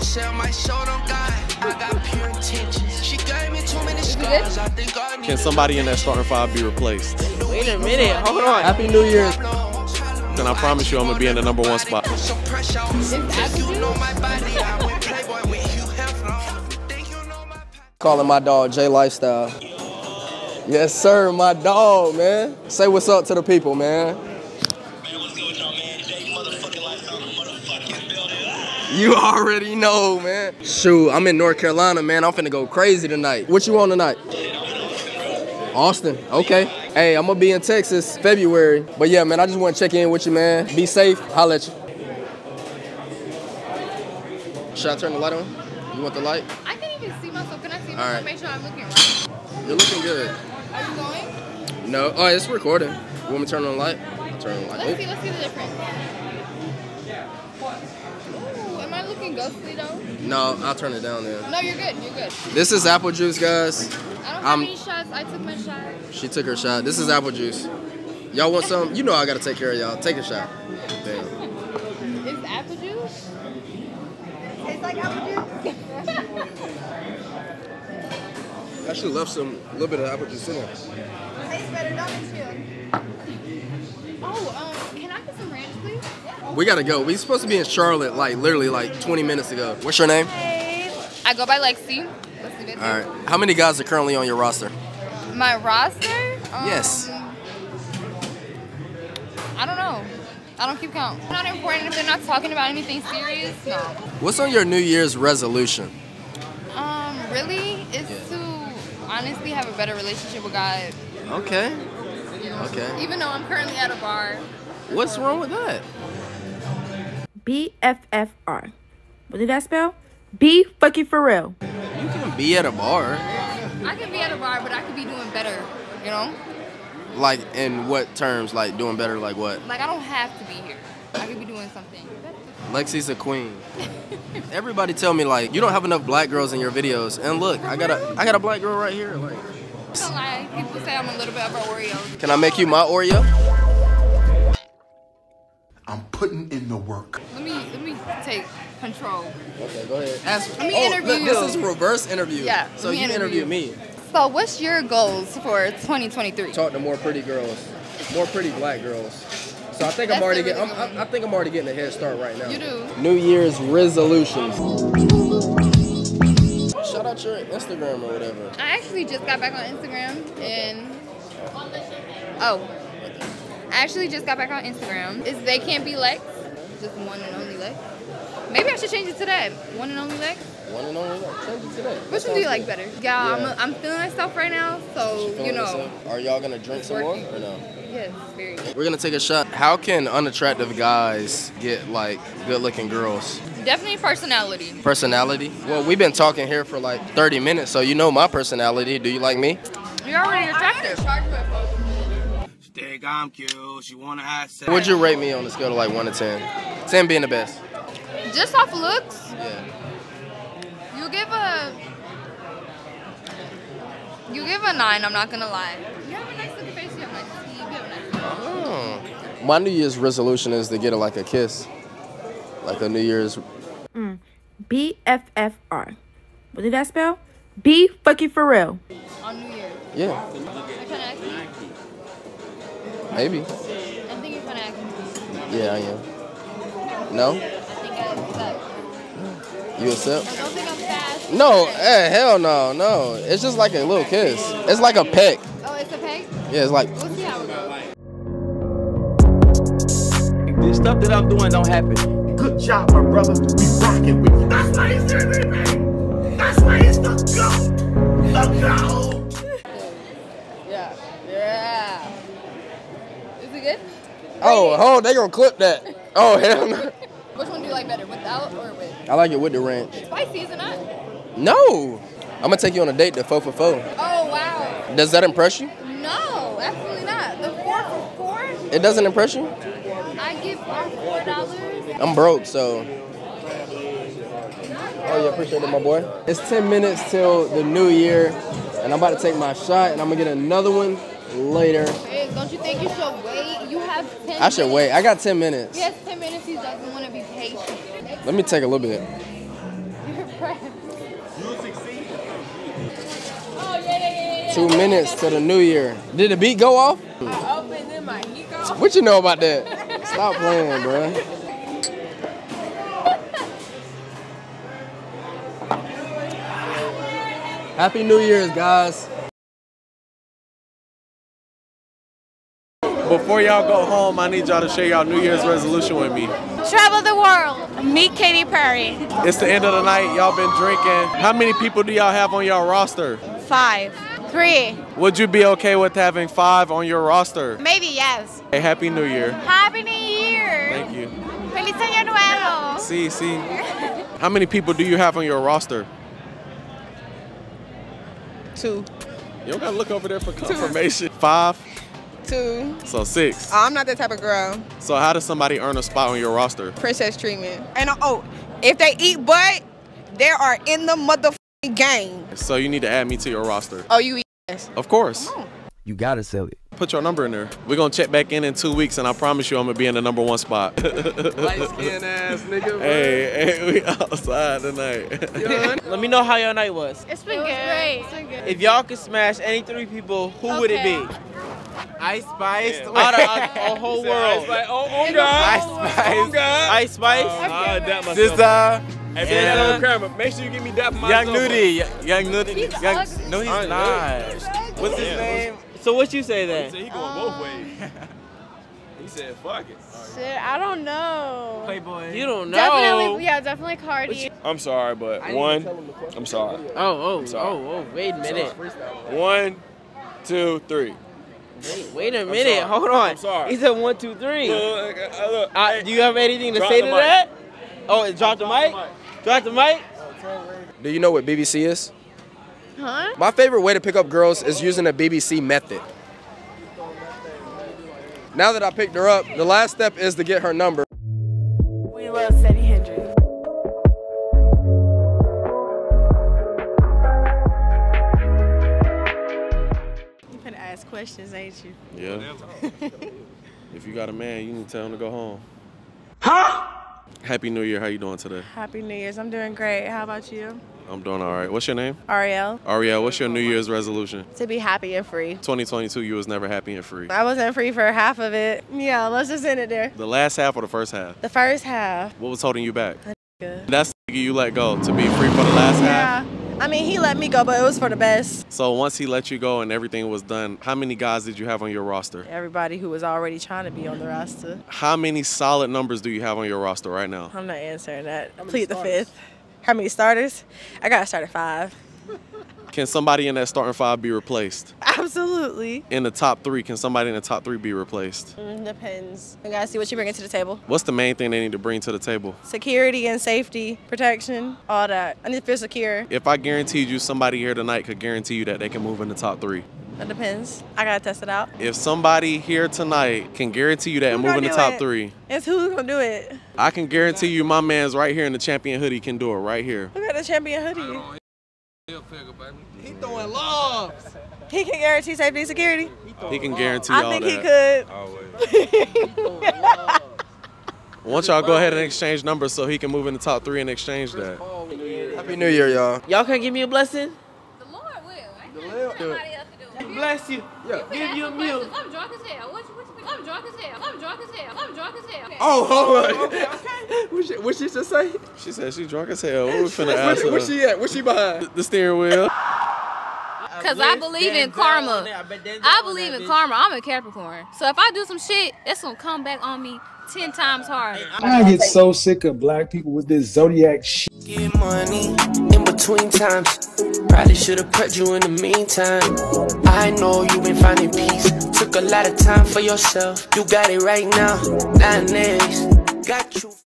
don't sell my soul on God. I got pure intentions. She gave me too many scars. I think I need. Can somebody in that starting five be replaced? Wait a minute, hold on. Happy New Year's. Then I promise you I'm gonna be in the #1 spot. Calling my dog J Lifestyle. Yes, sir, my dog, man. Say what's up to the people, man. You already know, man. Shoot, I'm in North Carolina, man. I'm finna go crazy tonight. What you on tonight? Austin, okay. Hey, I'm gonna be in Texas February. But yeah, man, I just wanna check in with you, man. Be safe, holla at you. Should I turn the light on? You want the light? I can't even see myself. Can I see All myself? right. Make sure I'm looking right. You're looking good. Are you going? No, oh, it's recording. You want me to turn on the light? I'll turn on the light. Let's see the difference. Ooh, am I looking ghostly though? No, I'll turn it down then. No, you're good. You're good. This is apple juice, guys. I don't have any shots. I took my shot. She took her shot. This is apple juice. Y'all want some? You know I gotta take care of y'all. Take a shot. Damn. It's apple juice? Tastes like apple juice? I should have left a little bit of apple juice in there. Tastes better, don't it, Oh, can I get some ranch, please? We gotta go. We supposed to be in Charlotte, like literally like 20 minutes ago. What's your name? Hey. I go by Lexi. Let's leave it All there. right. How many guys are currently on your roster? My roster? Yes. I don't know. I don't keep count. It's not important if they're not talking about anything serious. No. What's on your New Year's resolution? Really, is to honestly have a better relationship with God. Okay. You know? Okay. Even though I'm currently at a bar. What's wrong with that? BFFR. What did that spell? B fucking for real. You can be at a bar. I could be at a bar, but I could be doing better. You know? Like in what terms? Like doing better? Like what? Like I don't have to be here. I could be doing something. Lexi's a queen. Everybody tell me like you don't have enough black girls in your videos. And look, I got a black girl right here. Like, Don't lie. People say I'm a little bit of an Oreo. can I make you my Oreo? I'm putting in the work. Let me take control. Okay, go ahead. Let me interview look, you. this is a reverse interview. Yeah, So let me you interview interview. me. So what's your goals for 2023? Talk to more pretty girls, more pretty black girls. So I think That's I'm already the getting. really I think I'm already getting a head start right now. You do. New Year's resolutions. Shout out your Instagram or whatever. I actually just got back on Instagram and I actually just got back on Instagram. It's They Can't Be Lex. Just one and only Lex. Maybe I should change it to that. One and only Lex. One and only. Change it today. Which one do you like better? Yeah, I'm feeling myself right now, so you know. Are y'all gonna drink some more or no? Yes, very good. We're gonna take a shot. How can unattractive guys get like good-looking girls? Definitely personality. Personality? Well, we've been talking here for like 30 minutes, so you know my personality. Do you like me? You're already attractive. Think I'm cute. She wanna have sex. Would you rate me on a scale of like 1 to 10? 10 being the best. Just off looks, Yeah. you give a 9, I'm not gonna lie. You have a nice looking face, you have nice teeth, you have nice Oh. My New Year's resolution is to get like a kiss. Like a New Year's. BFFR. What did that spell? B fucking for real. on New Year's. Yeah, Are you trying to ask me? maybe. I think you're trying to ask me. Yeah, I am. No? I think I accept. You accept? I don't think I'm fast. No, hell no, no. It's just like a little kiss. It's like a peck. Oh, it's a peg? Yeah, it's like. We'll see how it goes. This stuff that I'm doing don't happen. Good job, my brother. We rocking with you. That's why he's doing it, man. That's why he's the GOAT. The GOAT. Yeah. Yeah. Is it good? Oh, they gonna clip that. Oh, hell no. Which one do you like better, without or with? I like it with the ranch. Spicy, is it not? No. I'm gonna take you on a date to 4 for 4. Oh, wow. Does that impress you? No, absolutely not. The 4 for 4, It doesn't impress you? I give $4. I'm broke, so. Oh, yeah, appreciate it, my boy. It's 10 minutes till the new year, and I'm about to take my shot, and I'm gonna get another one later. Hey, don't you think you should wait? You have 10 minutes. I should wait. I got 10 minutes. He has 10 minutes. He doesn't want to be patient. Let me take a little bit. 2 minutes to the new year. Did the beat go off? I opened in my heat go. What you know about that? Stop playing, bro. Happy New Year's, guys. Before y'all go home, I need y'all to share y'all New Year's resolution with me. Travel the world. Meet Katy Perry. It's the end of the night. Y'all been drinking. How many people do y'all have on your roster? 5. 3. Would you be okay with having 5 on your roster? Maybe yes. Hey, Happy New Year. Happy New Year. Thank you. Feliz Año Nuevo. See. How many people do you have on your roster? 2. You don't gotta look over there for confirmation. 5? 2. So 6. I'm not that type of girl. So how does somebody earn a spot on your roster? Princess treatment. And if they eat butt, they are in the motherfucking game. So you need to add me to your roster. Oh, you eat ass. Of course. You gotta sell it. Put your number in there. We're gonna check back in 2 weeks, and I promise you I'm gonna be in the number 1 spot. Light-skinned ass nigga, bro. Hey, we outside tonight. Let me know how your night was. It's been great. If y'all could smash any 3 people, who would it be? Ice Spice. Out of the whole world. Oh God. Ice Spice. Sister. And make sure you give me that. Young Nudie. Young Nudie. No, he's not. What's his name? So what you say then? He going both ways. He said, "Fuck it." Shit, I don't know. Playboy. You don't know. Definitely Cardi. I'm sorry, but I'm sorry. Oh, wait a minute. 1, 2, 3. Wait a minute. sorry. Hold on. I'm sorry. He said 1, 2, 3. Look, Do you have anything to Drop say the to mic. that? Oh, drop the mic? Drop the mic? Do you know what BBC is? Huh? My favorite way to pick up girls is using a BBC method. Now that I picked her up, the last step is to get her number. We love Sadie Hendrix. You finna ask questions, ain't you? Yeah. If you got a man, you need to tell him to go home. Huh? Happy New Year. How you doing today? Happy New Year's. I'm doing great. How about you? I'm doing all right. What's your name? Ariel. Ariel, what's your New Year's resolution? To be happy and free. 2022, you was never happy and free. I wasn't free for half of it. Yeah, let's just end it there. The last half or the first half? The first half. What was holding you back? Good. That's the nigga you let go to be free for the last half? Yeah. I mean, he let me go, but it was for the best. So once he let you go and everything was done, how many guys did you have on your roster? Everybody who was already trying to be on the roster. How many solid numbers do you have on your roster right now? I'm not answering that. Plead the 5th. How many starters? I gotta start at 5. Can somebody in that starting 5 be replaced? Absolutely. In the top 3, can somebody in the top 3 be replaced? Depends. We gotta see what you bring to the table. What's the main thing they need to bring to the table? Security and safety, protection, all that. I need to feel secure. If I guaranteed you somebody here tonight could guarantee you that they can move in the top 3. That depends. I gotta test it out. If somebody here tonight can guarantee you that and move in the top 3, It's who's gonna do it. I can guarantee you my man's right here in the champion hoodie can do it right here. Who got the champion hoodie? He throwing lobs. He can guarantee safety and security. He can guarantee all I think that. he could. Once y'all go ahead and exchange numbers so he can move in the top 3 and exchange that. Happy New Year, y'all. Y'all can give me a blessing? The Lord will. Somebody else to do it. Bless you. Yeah. Give you a meal. I'm drunk as hell. I'm drunk as hell. I'm drunk as hell. I'm drunk as hell. Oh, hold on. What she just say? She said she drunk as hell. What we finna ask her? Where she at? Where she behind? The steering wheel. Because I believe in karma. I believe in karma. I'm a Capricorn. So if I do some shit, it's going to come back on me 10 times harder. I get so sick of black people with this zodiac shit. Get money in between times. Probably should have prepped you in the meantime. I know you've been finding peace. Took a lot of time for yourself. You got it right now. 9 days. Got you.